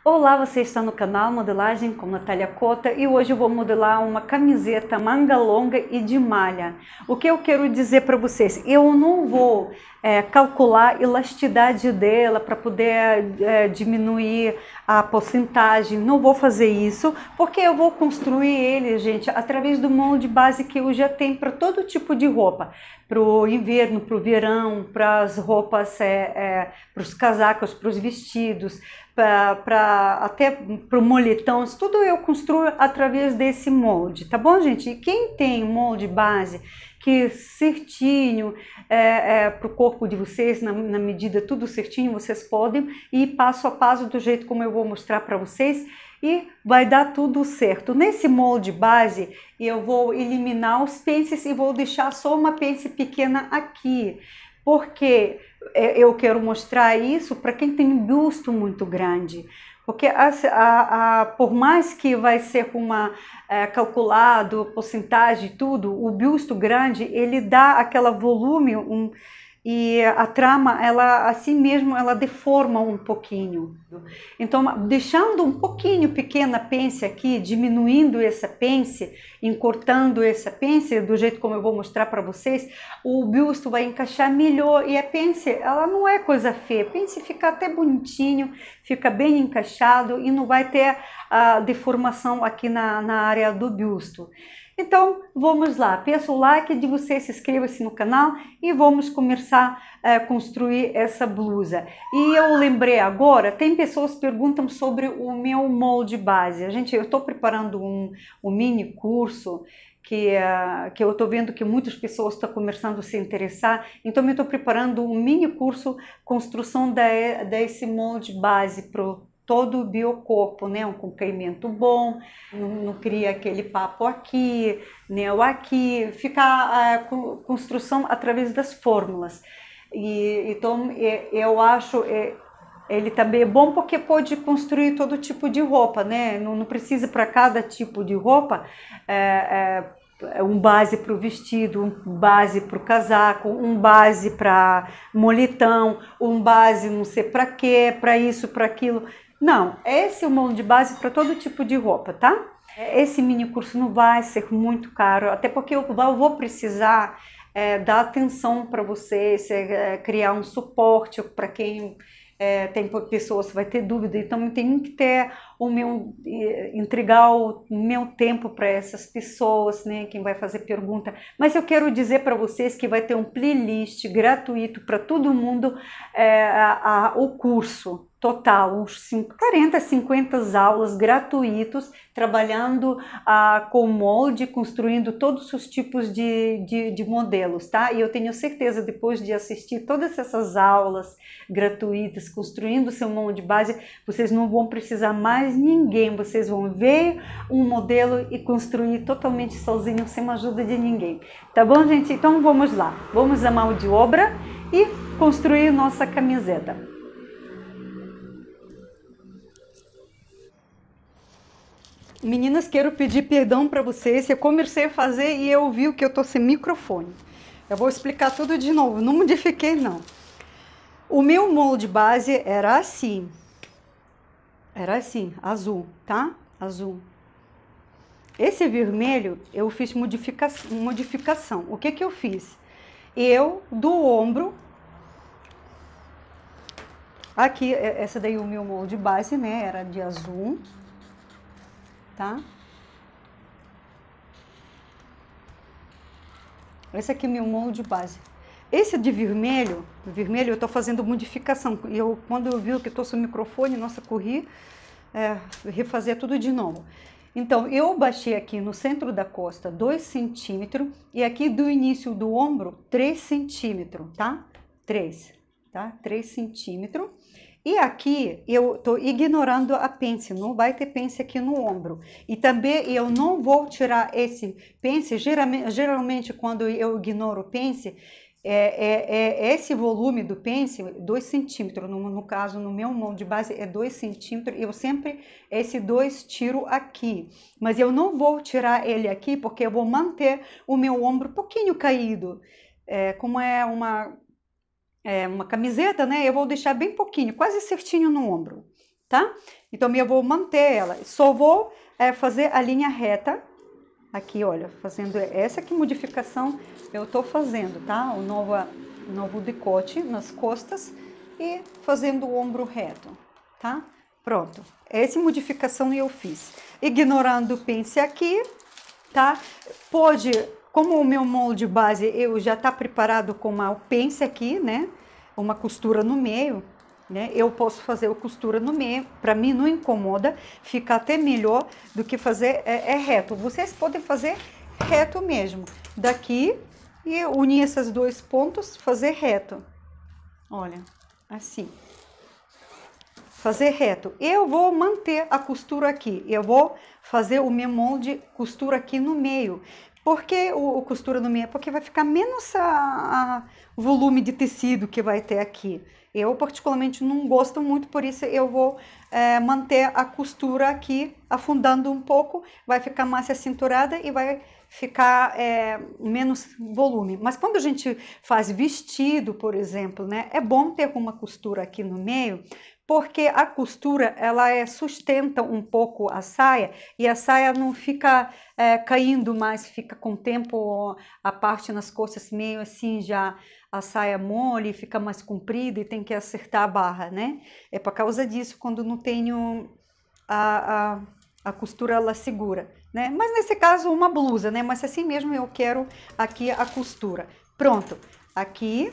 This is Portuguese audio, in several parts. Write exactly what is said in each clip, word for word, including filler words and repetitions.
Olá, você está no canal Modelagem com Natália Cota e hoje eu vou modelar uma camiseta manga longa e de malha. O que eu quero dizer para vocês? Eu não vou é, calcular a elasticidade dela para poder é, diminuir a porcentagem, não vou fazer isso, porque eu vou construir ele, gente, através do molde base que eu já tenho para todo tipo de roupa. Para o inverno, para o verão, para as roupas, é, é, para os casacos, para os vestidos, pra, pra, até para o moletom, tudo eu construo através desse molde, tá bom, gente? E quem tem molde base, que certinho é, é, para o corpo de vocês, na, na medida tudo certinho, vocês podem ir passo a passo do jeito como eu vou mostrar para vocês e vai dar tudo certo. Nesse molde base, eu vou eliminar os pences e vou deixar só uma pence pequena aqui, porque eu quero mostrar isso para quem tem um busto muito grande. Porque a, a, a, por mais que vai ser uma é, calculado porcentagem tudo, o busto grande ele dá aquela volume um, e a trama ela assim mesmo ela deforma um pouquinho. Então deixando um pouquinho pequena a pence aqui, diminuindo essa pence, encurtando essa pence do jeito como eu vou mostrar para vocês, o busto vai encaixar melhor e a pence ela não é coisa feia, a pence fica até bonitinho, fica bem encaixado e não vai ter a deformação aqui na, na área do busto. Então, vamos lá, peço o like de vocês, se inscreva-se no canal e vamos começar a construir essa blusa. E eu lembrei agora, tem pessoas que perguntam sobre o meu molde base. Gente, eu estou preparando um, um mini curso que, uh, que eu estou vendo que muitas pessoas estão começando a se interessar, então eu estou preparando um mini curso construção da, desse molde base para todo o biocorpo, né? Um comprimento bom, não, não cria aquele papo aqui, né? Ou aqui, fica a construção através das fórmulas. E, então, eu acho ele também é bom porque pode construir todo tipo de roupa, né? Não, não precisa para cada tipo de roupa é, é, um base para o vestido, um base para o casaco, um base para moletom, um base não sei para quê, para isso, para aquilo. Não, esse é o molde base para todo tipo de roupa, tá? Esse mini curso não vai ser muito caro, até porque eu vou precisar é, dar atenção para vocês, é, criar um suporte para quem é, tem pessoas que vai ter dúvida, então tem que ter o meu, entregar o meu tempo para essas pessoas, né, quem vai fazer pergunta, mas eu quero dizer para vocês que vai ter um playlist gratuito para todo mundo, é, a, a, o curso total, uns quarenta, cinquenta aulas gratuitos, trabalhando ah, com molde, construindo todos os tipos de, de, de modelos, tá? E eu tenho certeza, depois de assistir todas essas aulas gratuitas, construindo seu molde base, vocês não vão precisar mais ninguém, vocês vão ver um modelo e construir totalmente sozinho, sem a ajuda de ninguém. Tá bom, gente? Então vamos lá, vamos à mão de obra e construir nossa camiseta. Meninas, quero pedir perdão para vocês, eu comecei a fazer e eu vi que eu tô sem microfone. Eu vou explicar tudo de novo, não modifiquei não. O meu molde base era assim, era assim, azul, tá? Azul. Esse vermelho eu fiz modificação, modificação. O que que eu fiz? Eu, do ombro, aqui, essa daí o meu molde base, né, era de azul. Tá? Esse aqui é meu molde base. Esse de vermelho, vermelho eu tô fazendo modificação. Eu, quando eu vi que tô sem microfone, nossa, corri, é, refazer tudo de novo. Então, eu baixei aqui no centro da costa dois centímetros e aqui do início do ombro três centímetros, tá? três, tá? três centímetros. E aqui eu estou ignorando a pence, não vai ter pence aqui no ombro. E também eu não vou tirar esse pence, geralmente, geralmente quando eu ignoro o pence, é, é, é esse volume do pence, dois centímetros, no, no caso, no meu molde base é dois centímetros, eu sempre, esse dois tiro aqui. Mas eu não vou tirar ele aqui, porque eu vou manter o meu ombro um pouquinho caído. É, como é uma... É uma camiseta, né? Eu vou deixar bem pouquinho, quase certinho no ombro, tá? Então eu vou manter ela, só vou é, fazer a linha reta, aqui olha, fazendo essa que modificação eu tô fazendo, tá? O novo, novo decote nas costas e fazendo o ombro reto, tá? Pronto, essa modificação eu fiz, ignorando o pence aqui, tá? Pode, como o meu molde base eu já tá preparado com uma pence aqui, né? Uma costura no meio, né? Eu posso fazer a costura no meio, para mim não incomoda, fica até melhor do que fazer é, é reto. Vocês podem fazer reto mesmo, daqui e unir esses dois pontos, fazer reto. Olha, assim. Fazer reto. Eu vou manter a costura aqui, eu vou fazer o meu molde costura aqui no meio. Por que o, o costura no meio? Porque vai ficar menos a, a volume de tecido que vai ter aqui. Eu particularmente não gosto muito, por isso eu vou é, manter a costura aqui, afundando um pouco, vai ficar mais acinturada e vai ficar é, menos volume. Mas quando a gente faz vestido, por exemplo, né, é bom ter uma costura aqui no meio, porque a costura ela é, sustenta um pouco a saia e a saia não fica é, caindo mais, fica com o tempo a parte nas costas meio assim já a saia mole, fica mais comprida e tem que acertar a barra, né? É por causa disso quando não tenho a, a, a costura ela segura, né? Mas nesse caso uma blusa, né? Mas assim mesmo eu quero aqui a costura. Pronto, aqui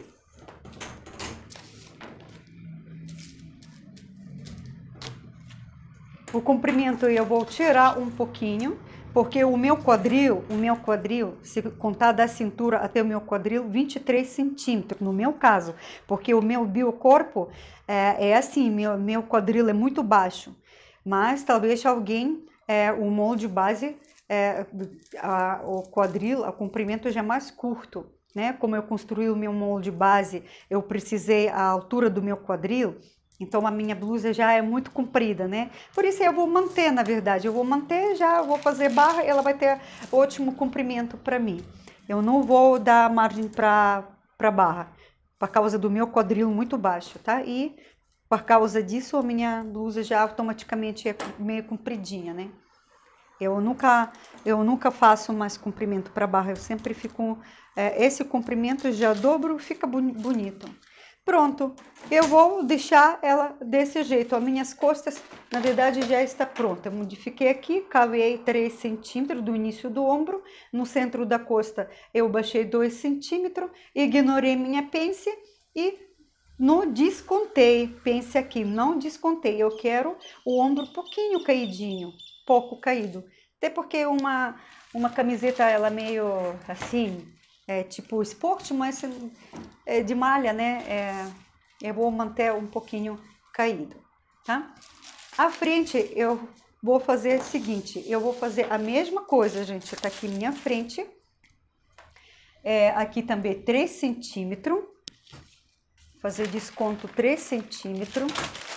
o comprimento eu vou tirar um pouquinho, porque o meu quadril, o meu quadril, se contar da cintura até o meu quadril, vinte e três centímetros, no meu caso, porque o meu biocorpo é, é assim, meu, meu quadril é muito baixo, mas talvez alguém, é, o molde base, é, a, o quadril, o comprimento já é mais curto, né? Como eu construí o meu molde base, eu precisei a altura do meu quadril, então a minha blusa já é muito comprida, né? Por isso eu vou manter, na verdade, eu vou manter já, vou fazer barra, ela vai ter ótimo comprimento para mim. Eu não vou dar margem para para barra, por causa do meu quadril muito baixo, tá? E por causa disso a minha blusa já automaticamente é meio compridinha, né? Eu nunca, eu nunca faço mais comprimento para barra, eu sempre fico, é, esse comprimento já dobro, fica bonito. Pronto, eu vou deixar ela desse jeito, as minhas costas, na verdade, já está pronta. Eu modifiquei aqui, cavei três centímetros do início do ombro, no centro da costa eu baixei dois centímetros, ignorei minha pence e não descontei, pense aqui, não descontei, eu quero o ombro um pouquinho caidinho, pouco caído, até porque uma, uma camiseta, ela meio assim, é tipo esporte, mas é de malha, né, é, eu vou manter um pouquinho caído, tá? A frente eu vou fazer o seguinte, eu vou fazer a mesma coisa, gente, tá aqui minha frente, é, aqui também três centímetros, fazer desconto três centímetros.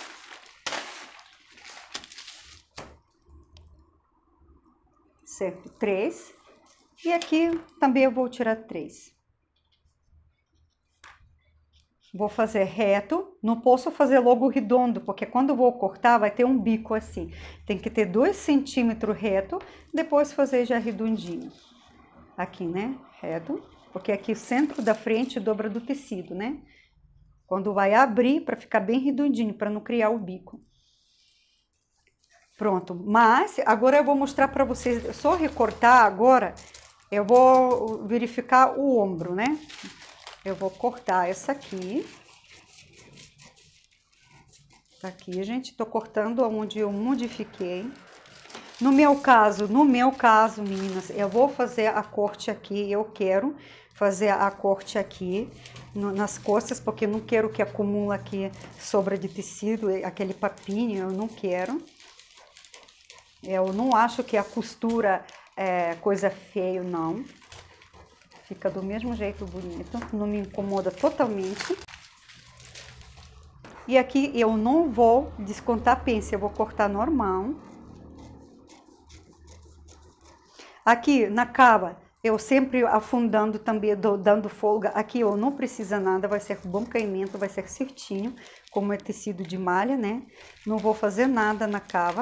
Certo? três. E aqui também eu vou tirar três. Vou fazer reto. Não posso fazer logo redondo, porque quando eu vou cortar vai ter um bico assim. Tem que ter dois centímetros reto, depois fazer já redondinho. Aqui, né? Reto. Porque aqui o centro da frente dobra do tecido, né? Quando vai abrir, para ficar bem redondinho, para não criar o bico. Pronto, mas agora eu vou mostrar para vocês, só recortar agora, eu vou verificar o ombro, né? Eu vou cortar essa aqui. Tá aqui, gente, tô cortando onde eu modifiquei. No meu caso, no meu caso, meninas, eu vou fazer a corte aqui, eu quero fazer a corte aqui no, nas costas, porque eu não quero que acumule aqui sobra de tecido, aquele papinho, eu não quero. Eu não acho que a costura é coisa feia, não. Fica do mesmo jeito bonito, não me incomoda totalmente. E aqui eu não vou descontar pence, eu vou cortar normal. Aqui na cava Eu sempre afundando também, dando folga. Aqui, ó, não precisa nada, vai ser bom caimento, vai ser certinho, como é tecido de malha, né? Não vou fazer nada na cava.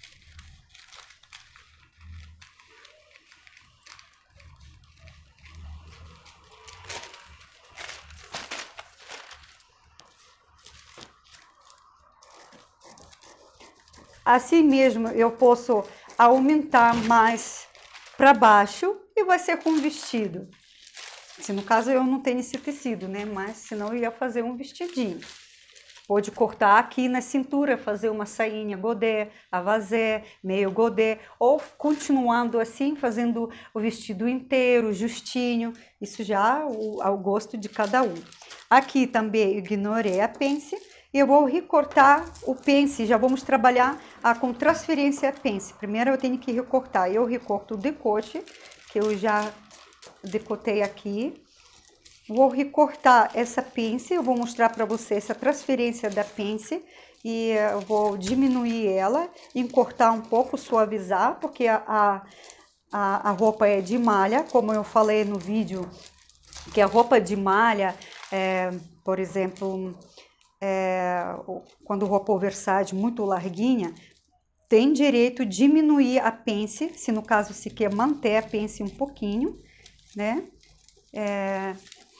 Assim mesmo, eu posso aumentar mais para baixo e vai ser com um vestido. Se no caso eu não tenho esse tecido, né? Mas senão eu ia fazer um vestidinho. Pode cortar aqui na cintura, fazer uma sainha godê, avazé, meio godê, ou continuando assim, fazendo o vestido inteiro, justinho. Isso já ao, ao gosto de cada um. Aqui também ignorei a pence. Eu vou recortar o pence, já vamos trabalhar ah, com transferência pence. Primeiro eu tenho que recortar, eu recorto o decote, que eu já decotei aqui. Vou recortar essa pence, eu vou mostrar para vocês essa transferência da pence. E eu vou diminuir ela, encurtar um pouco, suavizar, porque a, a, a roupa é de malha, como eu falei no vídeo, que a roupa de malha, é, por exemplo... É, quando roupa oversize muito larguinha, tem direito de diminuir a pence, se no caso se quer manter a pence um pouquinho, né? É,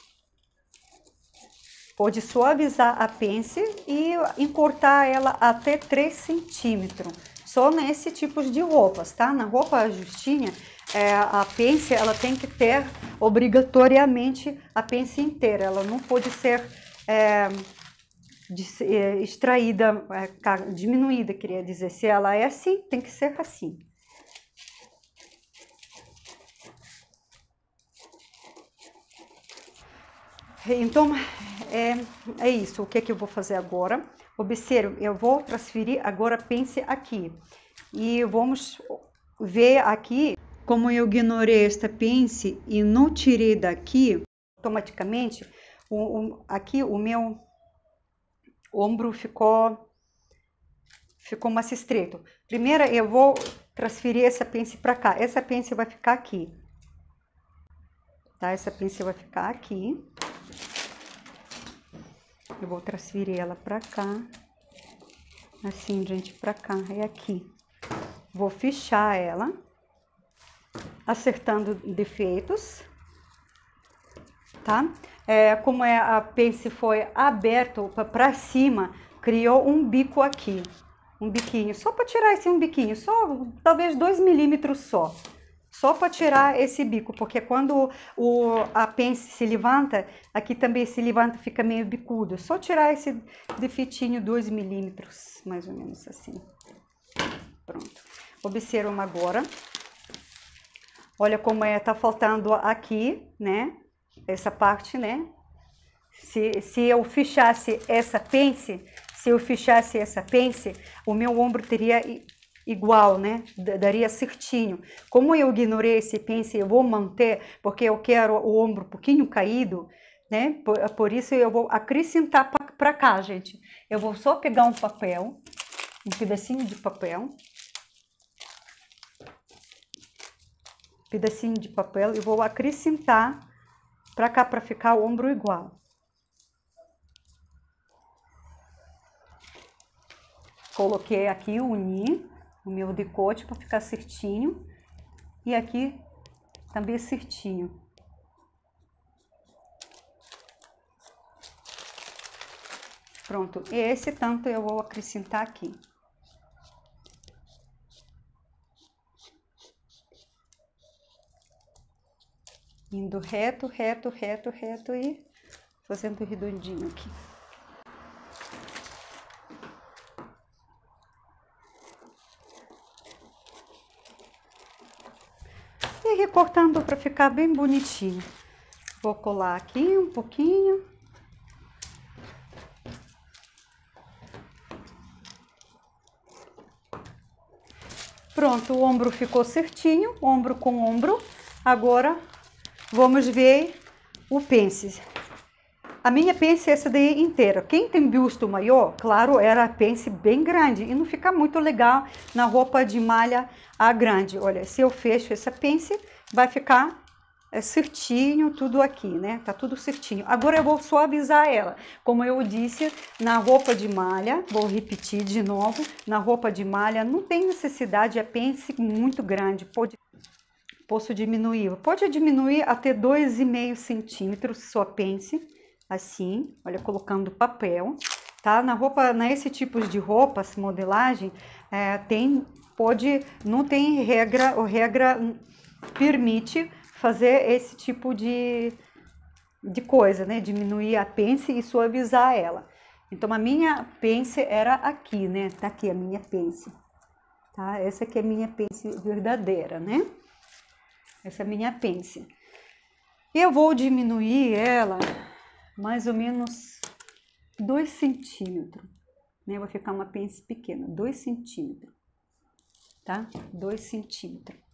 pode suavizar a pence e encurtar ela até três centímetros, só nesse tipo de roupas, tá? Na roupa justinha, é, a pence ela tem que ter obrigatoriamente a pence inteira, ela não pode ser... É, De, é, extraída, é, diminuída, queria dizer. Se ela é assim, tem que ser assim. Então, é, é isso. O que, é que eu vou fazer agora? Observe, eu vou transferir agora a pence aqui. E vamos ver aqui como eu ignorei esta pence e não tirei daqui, automaticamente, o, o, aqui o meu... O ombro ficou, ficou mais estreito. Primeiro eu vou transferir essa pence para cá. Essa pence vai ficar aqui. Tá? Essa pence vai ficar aqui. Eu vou transferir ela para cá. Assim, gente, para cá. É aqui. Vou fechar ela. Acertando defeitos. Tá? É, como é, a pence foi aberta para cima, criou um bico aqui, um biquinho, só para tirar esse um biquinho, só talvez dois milímetros só, só para tirar esse bico, porque quando o, a pence se levanta, aqui também se levanta, fica meio bicudo, só tirar esse defeitinho, dois milímetros, mais ou menos assim. Pronto. Observam agora, olha como é, tá faltando aqui, né? Essa parte, né? Se, se eu fechasse essa pence, se eu fechasse essa pence, o meu ombro teria igual, né? Daria certinho. Como eu ignorei esse pence, eu vou manter, porque eu quero o ombro um pouquinho caído, né? Por, por isso eu vou acrescentar para cá, gente. Eu vou só pegar um papel, um pedacinho de papel. Pedacinho de papel e vou acrescentar para cá, para ficar o ombro igual. Coloquei aqui, uni o meu decote para ficar certinho. E aqui também certinho. Pronto, e esse tanto eu vou acrescentar aqui. Indo reto, reto, reto, reto e fazendo redondinho aqui. E recortando para ficar bem bonitinho. Vou colar aqui um pouquinho. Pronto, o ombro ficou certinho, ombro com ombro. Agora... vamos ver o pence. A minha pence é essa daí inteira. Quem tem busto maior, claro, era a pence bem grande. E não fica muito legal na roupa de malha a grande. Olha, se eu fecho essa pence, vai ficar é certinho, tudo aqui, né? Tá tudo certinho. Agora eu vou suavizar ela. Como eu disse, na roupa de malha, vou repetir de novo, na roupa de malha não tem necessidade, é pence muito grande, pode, posso diminuir. Pode diminuir até dois e meio centímetros sua pence, assim, olha, colocando papel, tá? Na roupa, nesse tipo de roupas, modelagem, é, tem, pode, não tem regra, ou regra permite fazer esse tipo de, de coisa, né? Diminuir a pence e suavizar ela. Então, a minha pence era aqui, né? Tá aqui a minha pence, tá? Essa aqui é a minha pence verdadeira, né? Essa é a minha pence. E eu vou diminuir ela mais ou menos dois centímetros, né? Vai ficar uma pence pequena, dois centímetros, tá? dois centímetros.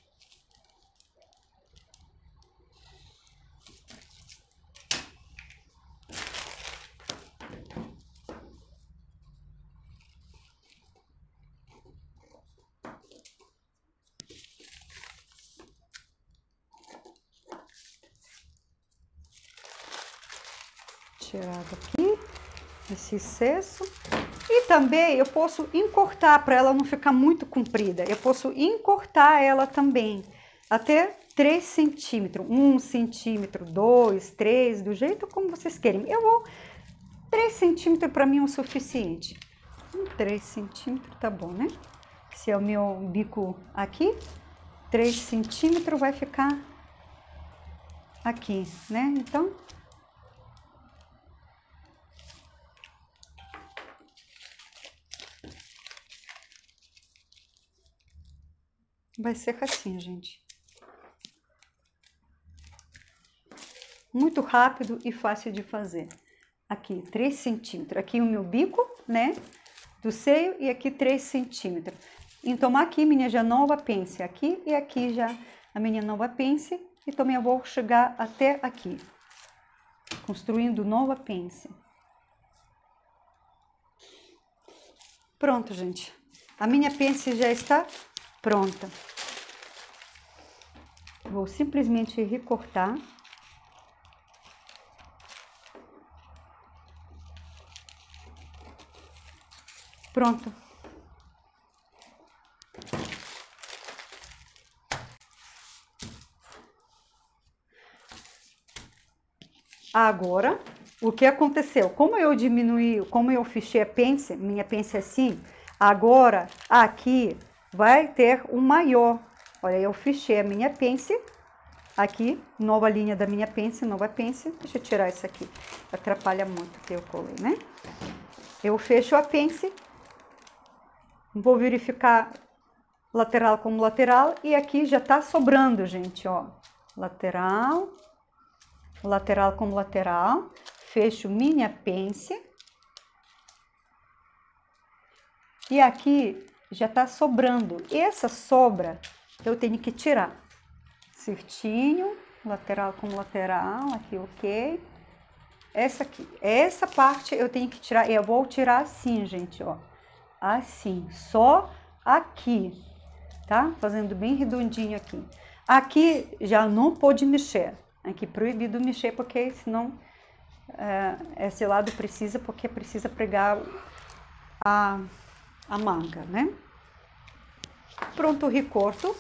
Tirado aqui esse excesso. E também eu posso encortar para ela não ficar muito comprida. Eu posso encortar ela também até três centímetros, um centímetro, dois, três, do jeito como vocês querem. Eu vou três centímetros, para mim é o suficiente. três centímetros tá bom, né? Se é o meu bico aqui, três centímetros vai ficar aqui, né? Então vai ser assim, gente. Muito rápido e fácil de fazer. Aqui, três centímetros. Aqui o meu bico, né? Do seio e aqui três centímetros. Então, aqui minha já nova pence. Aqui e aqui já a minha nova pence. E também eu vou chegar até aqui. Construindo nova pence. Pronto, gente. A minha pence já está pronta. Vou simplesmente recortar. Pronto. Agora, o que aconteceu? Como eu diminuí, como eu fechei a pence, minha pence assim, agora aqui vai ter um maior. Olha, eu fechei a minha pence. Aqui, nova linha da minha pence, nova pence. Deixa eu tirar isso aqui, atrapalha muito que eu colei, né? Eu fecho a pence, vou verificar lateral com lateral e aqui já tá sobrando, gente, ó. Lateral, lateral com lateral, fecho minha pence. E aqui já tá sobrando. Essa sobra eu tenho que tirar. Certinho, lateral com lateral, aqui ok. Essa aqui, essa parte eu tenho que tirar, eu vou tirar assim, gente, ó. Assim, só aqui, tá? Fazendo bem redondinho aqui. Aqui já não pode mexer, aqui proibido mexer, porque senão é, esse lado precisa, porque precisa pregar a, a manga, né? Pronto, o recorto.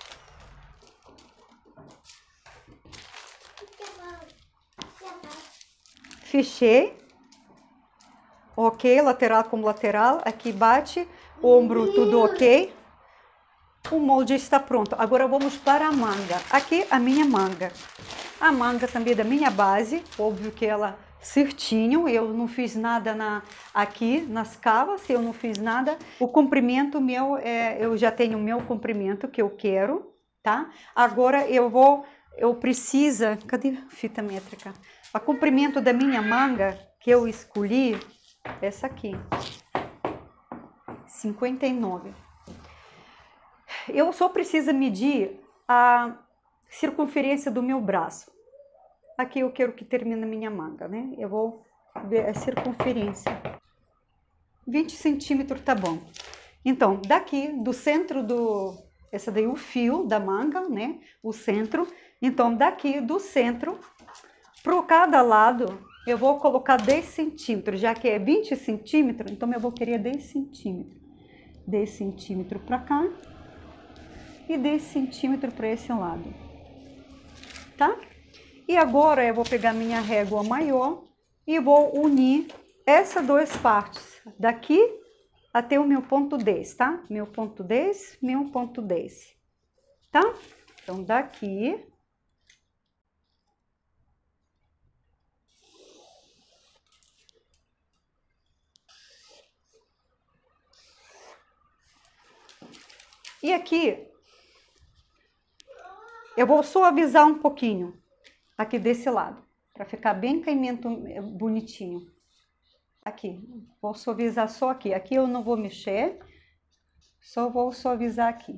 Fechei, ok, lateral com lateral, aqui bate, ombro tudo ok, o molde está pronto. Agora vamos para a manga. Aqui a minha manga, a manga também da minha base, óbvio que ela certinho, eu não fiz nada na, aqui nas cavas, eu não fiz nada. O comprimento meu, é, eu já tenho o meu comprimento que eu quero, tá? Agora eu vou, eu preciso, cadê a fita métrica? O comprimento da minha manga que eu escolhi, essa aqui, cinquenta e nove. Eu só preciso medir a circunferência do meu braço. Aqui eu quero que termine a minha manga, né? Eu vou ver a circunferência. vinte centímetros tá bom. Então, daqui, do centro do... Essa daí é o fio da manga, né? O centro. Então, daqui do centro, para cada lado, eu vou colocar dez centímetros, já que é vinte centímetros, então eu vou querer dez centímetros. dez centímetros para cá e dez centímetros para esse lado, tá? E agora eu vou pegar minha régua maior e vou unir essas duas partes, daqui até o meu ponto dez, tá? Meu ponto dez, meu ponto dez, tá? Então, daqui... E aqui, eu vou suavizar um pouquinho, aqui desse lado, para ficar bem caimento bonitinho. Aqui, vou suavizar só aqui. Aqui eu não vou mexer, só vou suavizar aqui.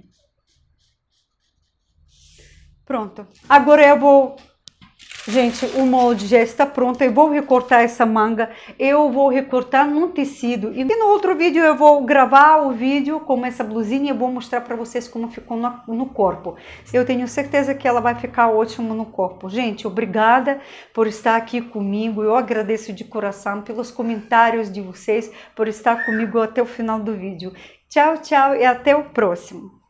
Pronto. Agora eu vou... Gente, o molde já está pronto, eu vou recortar essa manga, eu vou recortar no tecido. E no outro vídeo eu vou gravar o vídeo com essa blusinha e eu vou mostrar para vocês como ficou no, no corpo. Eu tenho certeza que ela vai ficar ótimo no corpo. Gente, obrigada por estar aqui comigo, eu agradeço de coração pelos comentários de vocês, por estar comigo até o final do vídeo. Tchau, tchau e até o próximo.